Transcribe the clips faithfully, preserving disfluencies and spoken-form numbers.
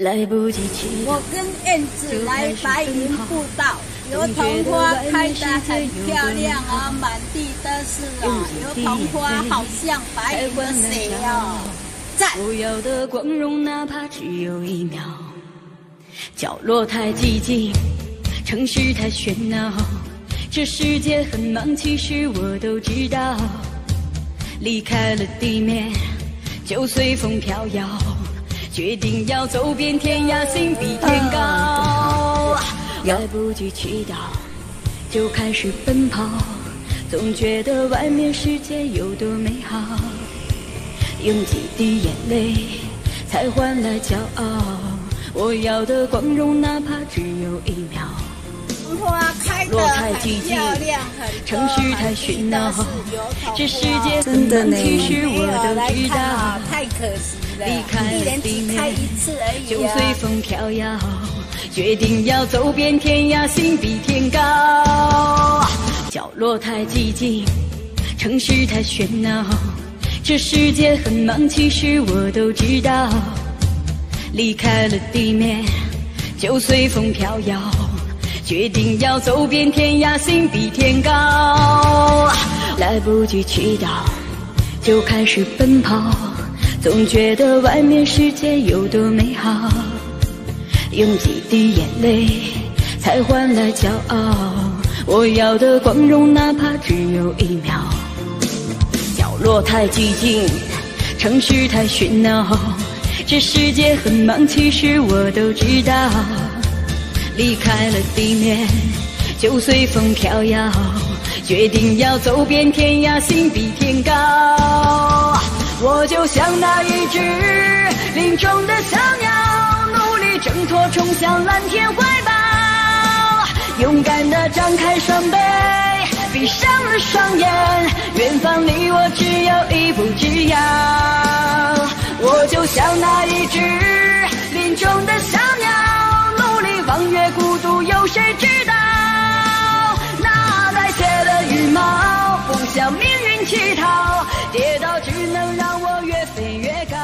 来不及祈祷。 我跟燕子来白云步道，油桐花开得很漂亮啊，满地都是啊，油桐花好像白云的水哦。赞！ 不要的光荣，哪怕只有一秒。角落太寂静，城市太喧闹，这世界很忙，其实我都知道。离开了地面，就随风飘摇。决定要走遍天涯，心比天高。来不及祈祷，就开始奔跑，总觉得外面世界有多美好。用几滴眼泪，才换来骄傲。我要的光荣，哪怕只有一秒。 花开得很漂亮， 城市太喧闹，这世界很忙，其实我都知道。 太可惜了， 离开了地面， 开一次而已、啊、 就随风飘摇。决定要走遍天涯，心比天高。角落太寂静，城市太喧闹，这世界很忙，其实我都知道。离开了地面，就随风飘摇。决定要走遍天涯，心比天高。来不及祈祷，就开始奔跑，总觉得外面世界有多美好。用几滴眼泪，才换来骄傲。我要的光荣，哪怕只有一秒。角落太寂静，城市太喧闹，这世界很忙，其实我都知道。离开了地面，就随风飘摇。决定要走遍天涯，心比天高。我就像那一只林中的小鸟，努力挣脱，冲向蓝天怀抱。勇敢地张开双臂，闭上了双眼，远方离我只有一步之遥。我就像那一只林中的小鸟，努力望越孤独，有谁知道？那带血的羽毛，不向命运乞讨，跌倒只能让我越飞越高。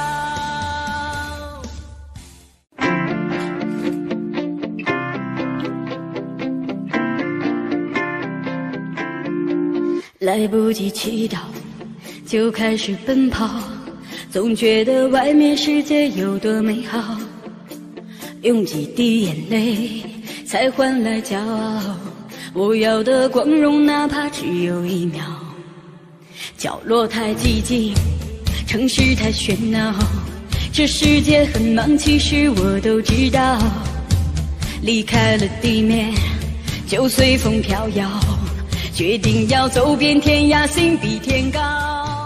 来不及祈祷，就开始奔跑，总觉得外面世界有多美好。用几滴眼泪，才换来骄傲。我要的光荣，哪怕只有一秒。角落太寂静，城市太喧闹，这世界很忙，其实我都知道。离开了地面，就随风飘摇。决定要走遍天涯，心比天高。